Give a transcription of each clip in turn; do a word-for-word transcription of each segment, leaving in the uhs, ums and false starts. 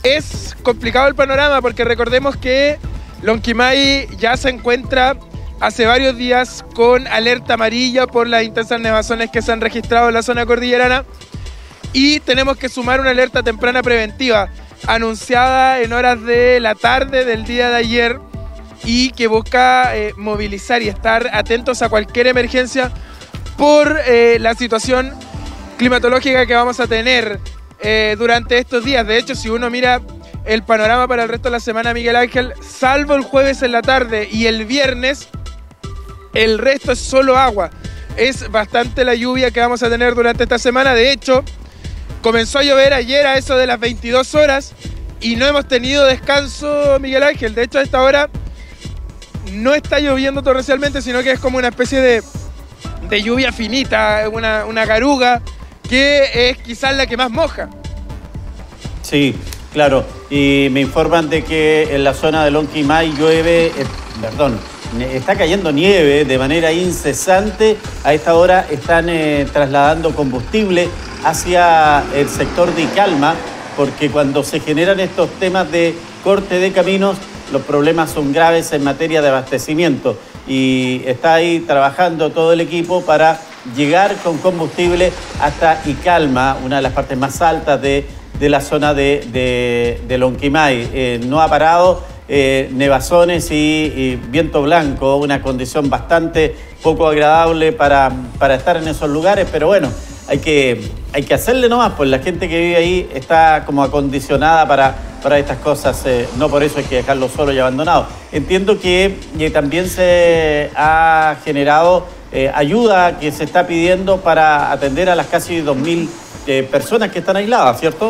Es complicado el panorama porque recordemos que Lonquimay ya se encuentra hace varios días con alerta amarilla por las intensas nevazones que se han registrado en la zona cordillerana, y tenemos que sumar una alerta temprana preventiva anunciada en horas de la tarde del día de ayer y que busca eh, movilizar y estar atentos a cualquier emergencia por eh, la situación climatológica que vamos a tener eh, durante estos días. De hecho, si uno mira el panorama para el resto de la semana, Miguel Ángel, salvo el jueves en la tarde y el viernes, el resto es solo agua. Es bastante la lluvia que vamos a tener durante esta semana. De hecho, comenzó a llover ayer a eso de las veintidós horas y no hemos tenido descanso, Miguel Ángel. De hecho, a esta hora no está lloviendo torrencialmente, sino que es como una especie de, de lluvia finita, una, una garuga, que es quizás la que más moja. Sí, claro. Y me informan de que en la zona de Lonquimay llueve, eh, perdón, está cayendo nieve de manera incesante. A esta hora están eh, trasladando combustible hacia el sector de Icalma, porque cuando se generan estos temas de corte de caminos, los problemas son graves en materia de abastecimiento. Y está ahí trabajando todo el equipo para llegar con combustible hasta Icalma, una de las partes más altas de, de la zona de, de, de Lonquimay. Eh, no ha parado, eh, nevazones y, y viento blanco, una condición bastante poco agradable para, para estar en esos lugares, pero bueno, hay que, hay que hacerle nomás, pues la gente que vive ahí está como acondicionada para, para estas cosas, eh, no por eso hay que dejarlo solo y abandonado. Entiendo que eh, también se ha generado eh, ayuda que se está pidiendo para atender a las casi dos mil eh, personas que están aisladas, ¿cierto?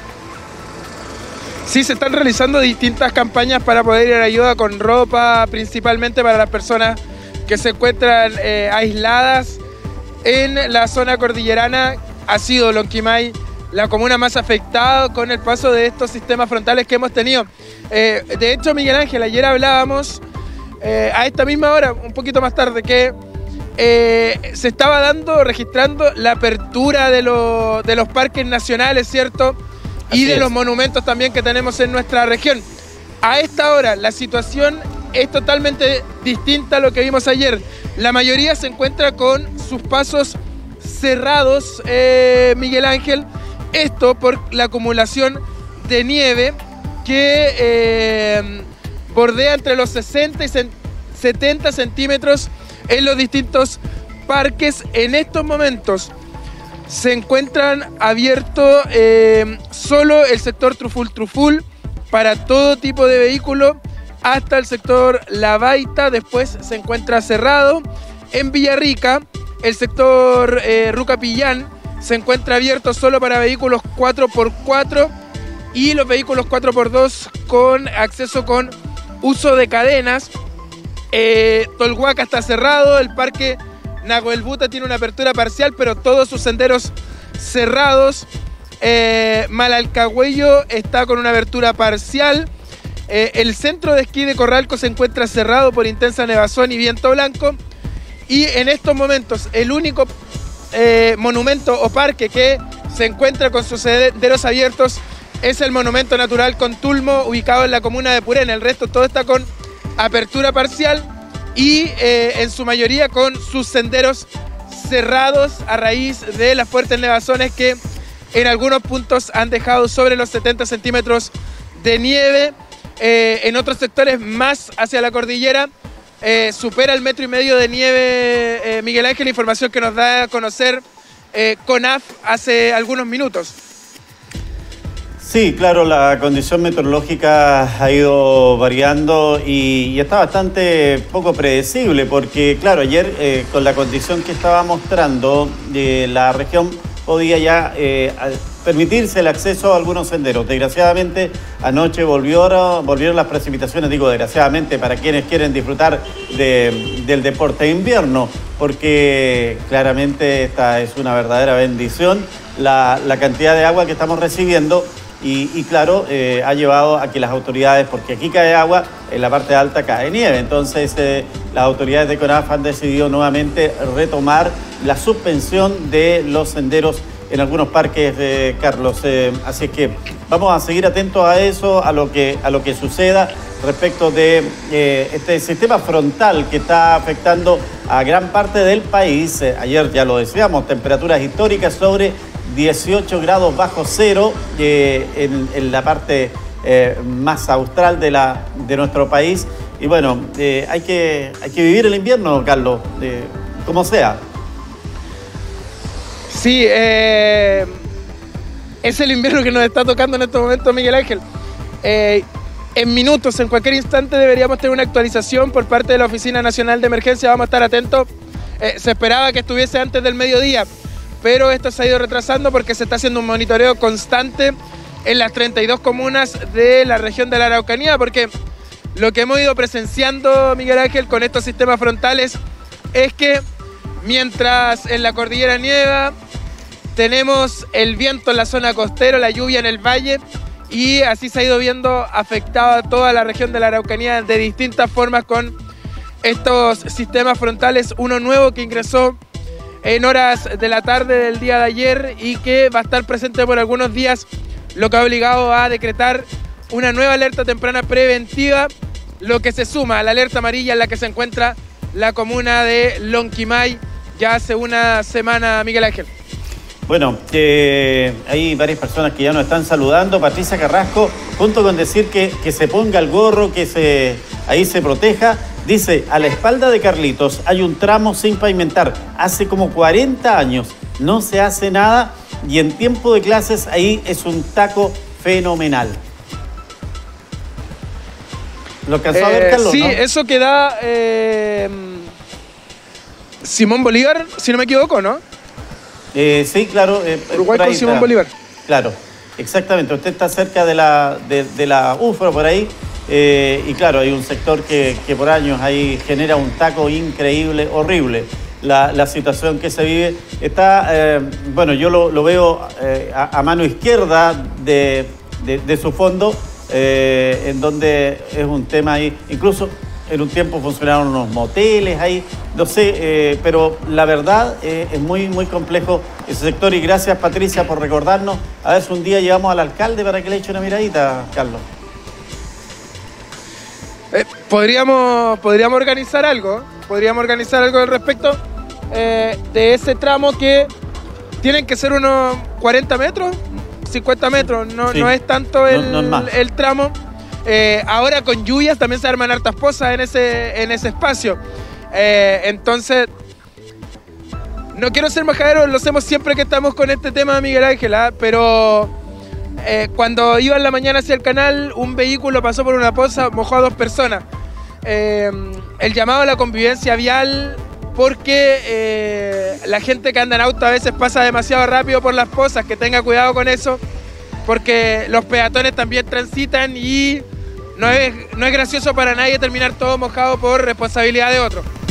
Sí, se están realizando distintas campañas para poder ir a ayuda con ropa, principalmente para las personas que se encuentran eh, aisladas en la zona cordillerana. Ha sido Lonquimay la comuna más afectada con el paso de estos sistemas frontales que hemos tenido. Eh, de hecho, Miguel Ángel, ayer hablábamos eh, a esta misma hora, un poquito más tarde, que eh, se estaba dando, registrando la apertura de, lo, de los parques nacionales, ¿cierto? Y Así de es. Los monumentos también que tenemos en nuestra región. A esta hora la situación es totalmente distinta a lo que vimos ayer. La mayoría se encuentra con sus pasos cerrados, eh, Miguel Ángel. Esto por la acumulación de nieve que eh, bordea entre los sesenta y setenta centímetros en los distintos parques. En estos momentos se encuentran abiertos eh, solo el sector Truful-Truful para todo tipo de vehículo, hasta el sector La Baita. Después se encuentra cerrado. En Villarrica, el sector eh, Rucapillán se encuentra abierto solo para vehículos cuatro por cuatro y los vehículos cuatro por dos con acceso con uso de cadenas. Eh, Tolhuaca está cerrado, el parque Nahuelbuta tiene una apertura parcial, pero todos sus senderos cerrados. Eh, Malalcahuello está con una abertura parcial. Eh, el centro de esquí de Corralco se encuentra cerrado por intensa nevazón y viento blanco. Y en estos momentos el único eh, monumento o parque que se encuentra con sus senderos abiertos es el Monumento Natural Contulmo, ubicado en la comuna de Purén. El resto todo está con apertura parcial y eh, en su mayoría con sus senderos cerrados a raíz de las fuertes nevazones que en algunos puntos han dejado sobre los setenta centímetros de nieve. Eh, en otros sectores más hacia la cordillera eh, supera el metro y medio de nieve, eh, Miguel Ángel, información que nos da a conocer eh, CONAF hace algunos minutos. Sí, claro, la condición meteorológica ha ido variando y, y está bastante poco predecible porque, claro, ayer eh, con la condición que estaba mostrando, eh, la región podía ya eh, permitirse el acceso a algunos senderos. Desgraciadamente, anoche volvió, volvieron las precipitaciones, digo desgraciadamente, para quienes quieren disfrutar de, del deporte de invierno, porque claramente esta es una verdadera bendición, la, la cantidad de agua que estamos recibiendo. Y, y claro, eh, ha llevado a que las autoridades, porque aquí cae agua, en la parte alta cae nieve, entonces eh, las autoridades de CONAF han decidido nuevamente retomar la suspensión de los senderos en algunos parques, eh, Carlos. Eh, así que vamos a seguir atentos a eso, a lo que, a lo que suceda respecto de eh, este sistema frontal que está afectando a gran parte del país. Eh, ayer ya lo decíamos, temperaturas históricas sobre dieciocho grados bajo cero eh, en, en la parte eh, más austral de, la, de nuestro país. Y bueno, eh, hay, que, hay que vivir el invierno, Carlos, eh, como sea. Sí, eh, es el invierno que nos está tocando en estos momentos, Miguel Ángel. Eh, en minutos, en cualquier instante, deberíamos tener una actualización por parte de la Oficina Nacional de Emergencia. Vamos a estar atentos. Eh, se esperaba que estuviese antes del mediodía, pero esto se ha ido retrasando porque se está haciendo un monitoreo constante en las treinta y dos comunas de la región de la Araucanía, porque lo que hemos ido presenciando, Miguel Ángel, con estos sistemas frontales es que mientras en la cordillera nieva, tenemos el viento en la zona costera, la lluvia en el valle, y así se ha ido viendo afectada toda la región de la Araucanía de distintas formas con estos sistemas frontales. Uno nuevo que ingresó en horas de la tarde del día de ayer y que va a estar presente por algunos días, lo que ha obligado a decretar una nueva alerta temprana preventiva, lo que se suma a la alerta amarilla en la que se encuentra la comuna de Lonquimay ya hace una semana, Miguel Ángel. Bueno, eh, hay varias personas que ya nos están saludando. Patricia Carrasco, junto con decir que, que se ponga el gorro, que se, ahí se proteja, dice, a la espalda de Carlitos hay un tramo sin pavimentar. Hace como cuarenta años no se hace nada y en tiempo de clases ahí es un taco fenomenal. ¿Lo alcanzó eh, a ver, Carlos? Sí, ¿no? Eso que da eh, Simón Bolívar, si no me equivoco, ¿no? Eh, sí, claro. Eh, Uruguay con Simón Bolívar. Claro, exactamente. Usted está cerca de la, de, de la U F R O por ahí. Eh, y claro, hay un sector que, que por años ahí genera un taco increíble, horrible. La, la situación que se vive está, eh, bueno, yo lo, lo veo eh, a, a mano izquierda de, de, de su fondo, eh, en donde es un tema ahí, incluso en un tiempo funcionaron unos moteles ahí, no sé, eh, pero la verdad eh, es muy, muy complejo ese sector. Y gracias, Patricia, por recordarnos. A ver si un día llevamos al alcalde para que le eche una miradita, Carlos. Eh, podríamos, podríamos organizar algo, podríamos organizar algo al respecto eh, de ese tramo que tienen que ser unos cuarenta metros, cincuenta metros, no, sí. no es tanto el, no, no es el tramo. Eh, ahora con lluvias también se arman hartas pozas en ese, en ese espacio. Eh, entonces, no quiero ser majadero, lo hacemos siempre que estamos con este tema, Miguel Ángel, ¿eh? pero eh, cuando iba en la mañana hacia el canal, un vehículo pasó por una poza, mojó a dos personas. Eh, el llamado a la convivencia vial, porque eh, la gente que anda en auto a veces pasa demasiado rápido por las pozas, que tenga cuidado con eso, porque los peatones también transitan y no es, no es gracioso para nadie terminar todo mojado por responsabilidad de otro.